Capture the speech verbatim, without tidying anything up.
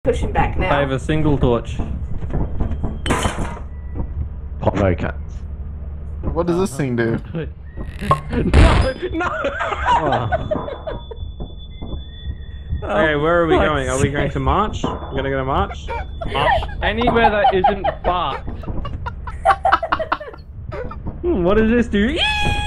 pushing back now. I have a single torch. Hot no cats. What does this thing do? No, no! Oh. Okay, where are we fuck's going? Are we going sake. to march? We're gonna go to march? Anywhere that isn't fucked. Hmm, what does this do?